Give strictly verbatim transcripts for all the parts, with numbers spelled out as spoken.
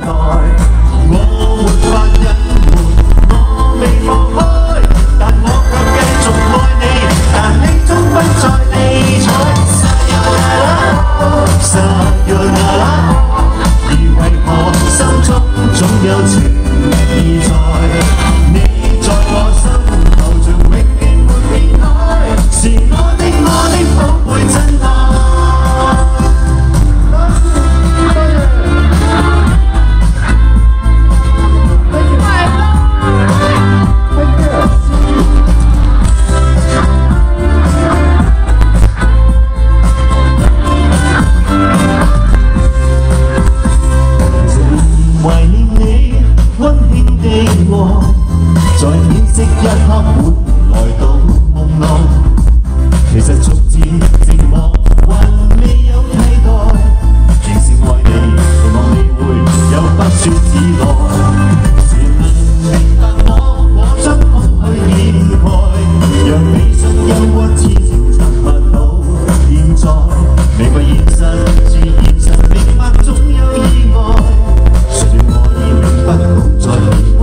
我沒法隱瞞，我未放開，但我卻繼續愛你，但你終不再理睬。Sayonara， 而為何心中總有情意在？你在我心頭像永遠沒變改，是我的我的寶貝真愛。在顯色一刻換來到夢內，其實逐漸寂寞還未有替代，仍是愛你，期望你會有不說自來。誰能明白我，我將空虛掩蓋，讓悲傷憂鬱痴情尋不到現在，明白現實是現實，明白總有意外，誰斷我已永不共再迷惘。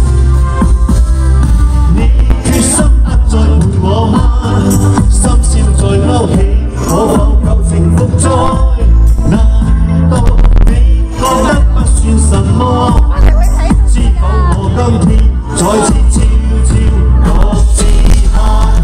深宵再勾起，可否舊情復再？難道你覺得不算什麼？知否我今天再次悄悄獨自看海。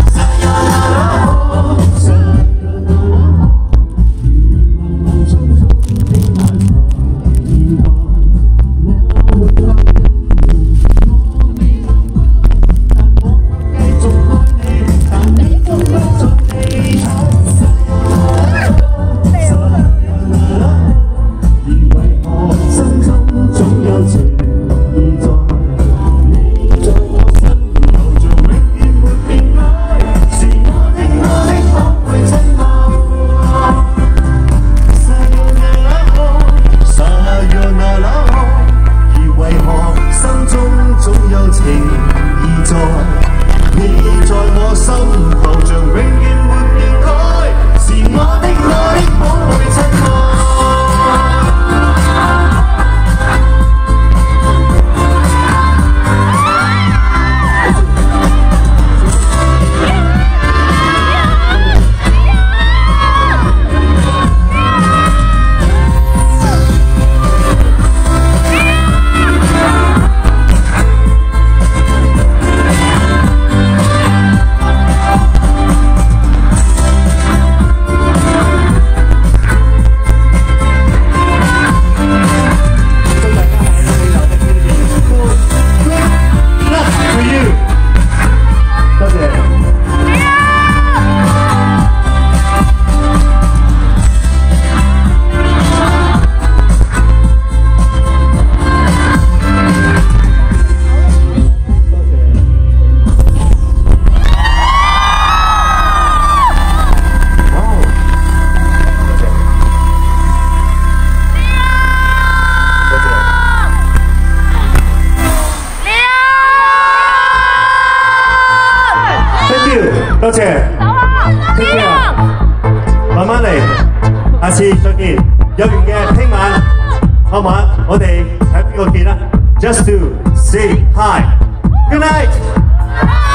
多謝，聽日慢慢嚟，下次再見。有緣嘅聽晚，後晚我哋喺邊個見啦 ？Just to say hi，good night。